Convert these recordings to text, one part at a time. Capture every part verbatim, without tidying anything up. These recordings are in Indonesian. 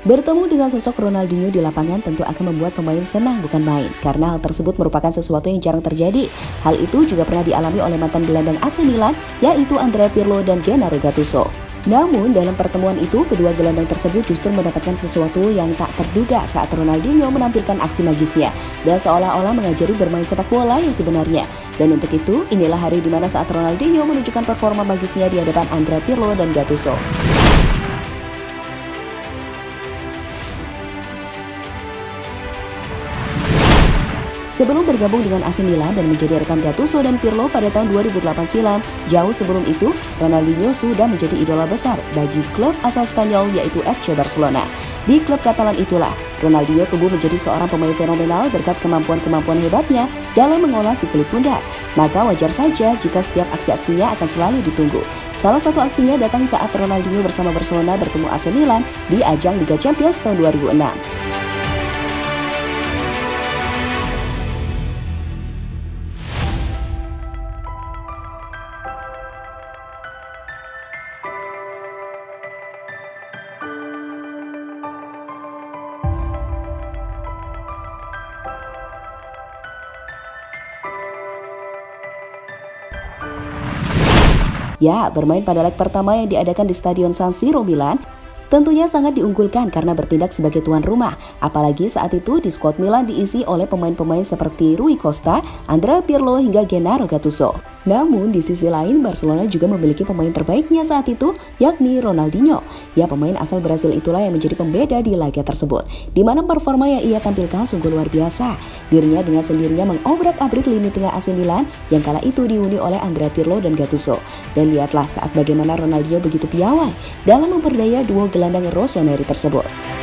Bertemu dengan sosok Ronaldinho di lapangan tentu akan membuat pemain senang bukan main, karena hal tersebut merupakan sesuatu yang jarang terjadi. Hal itu juga pernah dialami oleh mantan gelandang A C Milan, yaitu Andrea Pirlo dan Gennaro Gattuso. Namun dalam pertemuan itu, kedua gelandang tersebut justru mendapatkan sesuatu yang tak terduga saat Ronaldinho menampilkan aksi magisnya dan seolah-olah mengajari bermain sepak bola yang sebenarnya. Dan untuk itu, inilah hari di mana saat Ronaldinho menunjukkan performa magisnya di hadapan Andrea Pirlo dan Gattuso. Sebelum bergabung dengan A C Milan dan menjadi rekan Gattuso dan Pirlo pada tahun dua ribu delapan silam, jauh sebelum itu, Ronaldinho sudah menjadi idola besar bagi klub asal Spanyol yaitu F C Barcelona. Di klub Katalan itulah, Ronaldinho tumbuh menjadi seorang pemain fenomenal berkat kemampuan-kemampuan hebatnya dalam mengolah si kulit bundar. Maka wajar saja jika setiap aksi-aksinya akan selalu ditunggu. Salah satu aksinya datang saat Ronaldinho bersama Barcelona bertemu A C Milan di ajang Liga Champions tahun dua ribu enam. Ya, bermain pada leg pertama yang diadakan di Stadion San Siro Milan tentunya sangat diunggulkan karena bertindak sebagai tuan rumah. Apalagi saat itu di skuad Milan diisi oleh pemain-pemain seperti Rui Costa, Andrea Pirlo hingga Gennaro Gattuso. Namun di sisi lain Barcelona juga memiliki pemain terbaiknya saat itu, yakni Ronaldinho. Ya, pemain asal Brasil itulah yang menjadi pembeda di laga tersebut, di mana performa yang ia tampilkan sungguh luar biasa. Dirinya dengan sendirinya mengobrak-abrik lini tengah A C Milan yang kala itu dihuni oleh Andrea Pirlo dan Gattuso. Dan lihatlah saat bagaimana Ronaldinho begitu piawai dalam memperdaya duo gelandang rossoneri tersebut.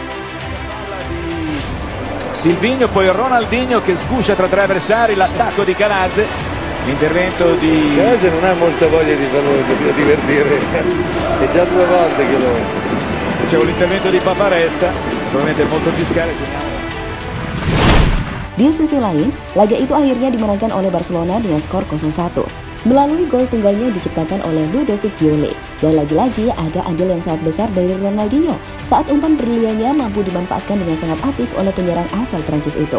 Silvinho, poi Ronaldinho che sguscia tra tre avversari, l'attacco di Canazze, l'intervento di... Canazze non ha molta voglia di farlo divertire, è già due volte che lo... C'è un intervento di Paparesta, probabilmente molto fiscale. Di sisi lain, laga itu akhirnya dimenangkan oleh Barcelona dengan skor nol satu. Melalui gol tunggalnya yang diciptakan oleh Ludovic Giuli. Dan lagi-lagi ada andil yang sangat besar dari Ronaldinho saat umpan briliannya mampu dimanfaatkan dengan sangat apik oleh penyerang asal Prancis itu.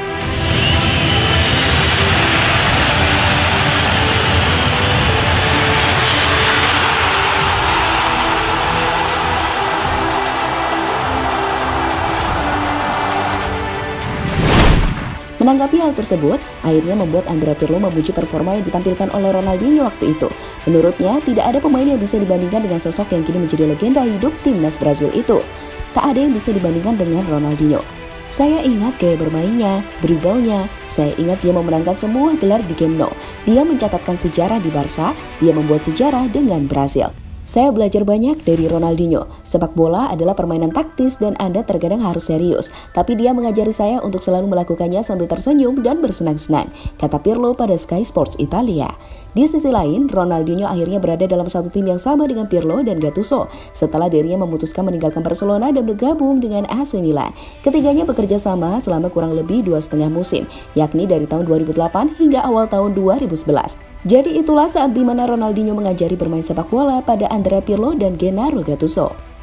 Menanggapi hal tersebut, akhirnya membuat Andrea Pirlo memuji performa yang ditampilkan oleh Ronaldinho waktu itu. Menurutnya, tidak ada pemain yang bisa dibandingkan dengan sosok yang kini menjadi legenda hidup timnas Brasil itu. Tak ada yang bisa dibandingkan dengan Ronaldinho. Saya ingat gaya bermainnya, dribblenya, saya ingat dia memenangkan semua gelar di Camp Nou. Dia mencatatkan sejarah di Barca, dia membuat sejarah dengan Brasil. Saya belajar banyak dari Ronaldinho. Sepak bola adalah permainan taktis dan Anda terkadang harus serius. Tapi dia mengajari saya untuk selalu melakukannya sambil tersenyum dan bersenang-senang, kata Pirlo pada Sky Sports Italia. Di sisi lain, Ronaldinho akhirnya berada dalam satu tim yang sama dengan Pirlo dan Gattuso setelah dirinya memutuskan meninggalkan Barcelona dan bergabung dengan A C Milan. Ketiganya bekerja sama selama kurang lebih dua setengah musim, yakni dari tahun dua ribu delapan hingga awal tahun dua ribu sebelas. Jadi itulah saat dimana Ronaldinho mengajari bermain sepak bola pada Andrea Pirlo dan Gennaro Gattuso.